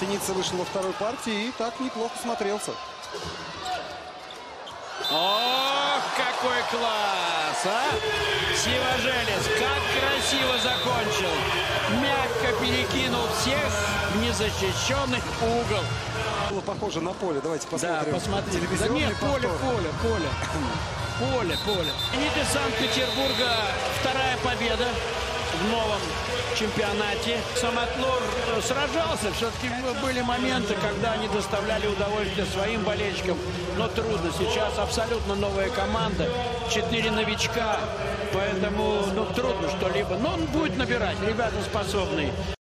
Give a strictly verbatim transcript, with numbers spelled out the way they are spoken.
Синица вышел во второй партии и так неплохо смотрелся. О, какой класс, а! Сивожелец, как красиво закончил. Мягко перекинул всех в незащищенный угол. Было похоже на поле. Давайте посмотрим. Да, посмотрите. Да Телевизионный нет, поле, повтор. поле, поле. Поле, поле. «Зенит» Санкт-Петербурга вторая победа в новом чемпионате. Самотлор сражался. Все-таки были моменты, когда они доставляли удовольствие своим болельщикам. Но трудно. Сейчас абсолютно новая команда. Четыре новичка. Поэтому ну, трудно что-либо. Но он будет набирать. Ребята способные.